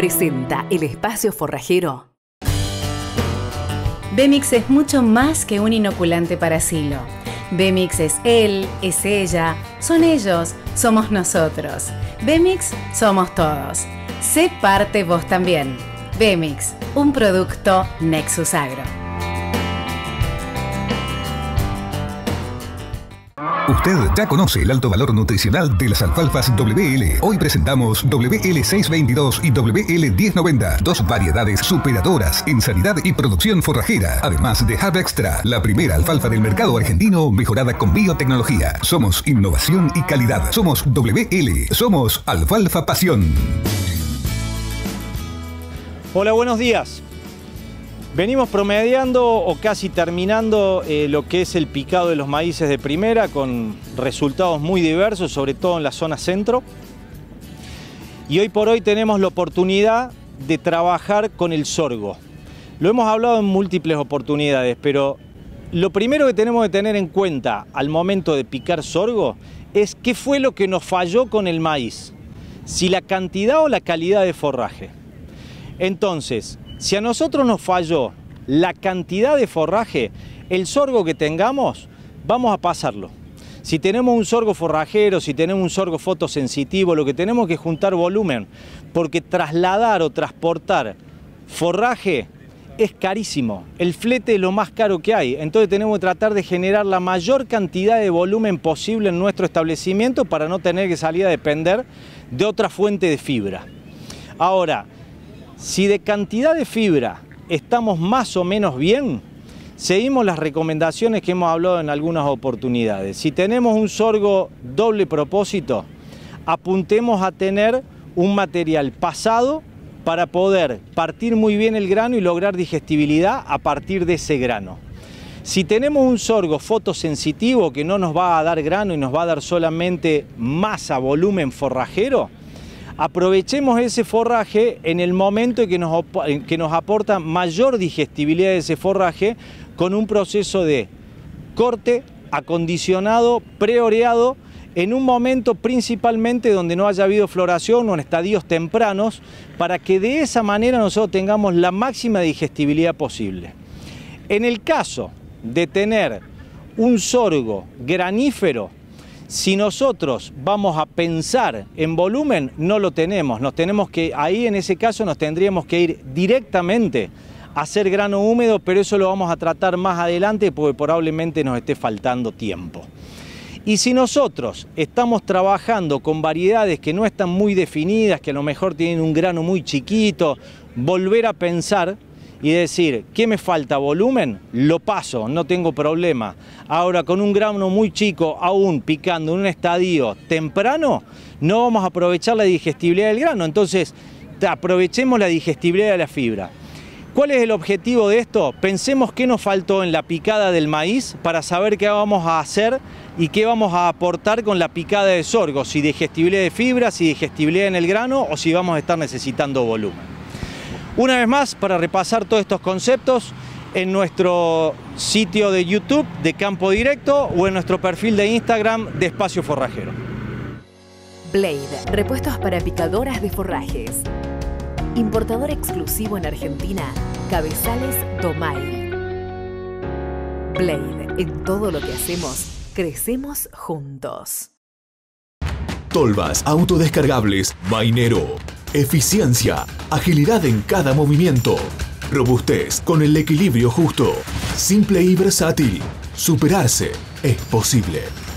presenta el espacio forrajero. Bemix es mucho más que un inoculante para silo. Bemix es él, es ella, son ellos, somos nosotros. Bemix somos todos. Sé parte vos también. Bemix, un producto Nexus Agro. Usted ya conoce el alto valor nutricional de las alfalfas WL. Hoy presentamos WL622 y WL1090, dos variedades superadoras en sanidad y producción forrajera. Además de Hub Extra, la primera alfalfa del mercado argentino mejorada con biotecnología. Somos innovación y calidad. Somos WL. Somos Alfalfa Pasión. Hola, buenos días. Venimos promediando o casi terminando lo que es el picado de los maíces de primera con resultados muy diversos, sobre todo en la zona centro. Y hoy por hoy tenemos la oportunidad de trabajar con el sorgo. Lo hemos hablado en múltiples oportunidades, pero lo primero que tenemos que tener en cuenta al momento de picar sorgo es qué fue lo que nos falló con el maíz, si la cantidad o la calidad de forraje. Entonces, si a nosotros nos falló la cantidad de forraje, el sorgo que tengamos, vamos a pasarlo. Si tenemos un sorgo forrajero, si tenemos un sorgo fotosensitivo, lo que tenemos que juntar volumen, porque trasladar o transportar forraje es carísimo. El flete es lo más caro que hay, entonces tenemos que tratar de generar la mayor cantidad de volumen posible en nuestro establecimiento para no tener que salir a depender de otra fuente de fibra. Ahora, si de cantidad de fibra estamos más o menos bien, seguimos las recomendaciones que hemos hablado en algunas oportunidades. Si tenemos un sorgo doble propósito, apuntemos a tener un material pasado para poder partir muy bien el grano y lograr digestibilidad a partir de ese grano. Si tenemos un sorgo fotosensitivo que no nos va a dar grano y nos va a dar solamente masa, volumen forrajero, aprovechemos ese forraje en el momento en que nos aporta mayor digestibilidad de ese forraje con un proceso de corte, acondicionado, preoreado, en un momento principalmente donde no haya habido floración o en estadios tempranos, para que de esa manera nosotros tengamos la máxima digestibilidad posible. En el caso de tener un sorgo granífero, si nosotros vamos a pensar en volumen, no lo tenemos. Ahí en ese caso nos tendríamos que ir directamente a hacer grano húmedo, pero eso lo vamos a tratar más adelante porque probablemente nos esté faltando tiempo. Y si nosotros estamos trabajando con variedades que no están muy definidas, que a lo mejor tienen un grano muy chiquito, volver a pensar y decir, ¿qué me falta? ¿Volumen? Lo paso, no tengo problema. Ahora, con un grano muy chico, aún picando en un estadio temprano, no vamos a aprovechar la digestibilidad del grano. Entonces, aprovechemos la digestibilidad de la fibra. ¿Cuál es el objetivo de esto? Pensemos qué nos faltó en la picada del maíz para saber qué vamos a hacer y qué vamos a aportar con la picada de sorgo. Si digestibilidad de fibra, si digestibilidad en el grano o si vamos a estar necesitando volumen. Una vez más, para repasar todos estos conceptos, en nuestro sitio de YouTube de Campo Directo o en nuestro perfil de Instagram de Espacio Forrajero. Blade, repuestos para picadoras de forrajes. Importador exclusivo en Argentina, Cabezales Domay. Blade, en todo lo que hacemos, crecemos juntos. Tolvas autodescargables Mainero. Eficiencia, agilidad en cada movimiento. Robustez con el equilibrio justo. Simple y versátil. Superarse es posible.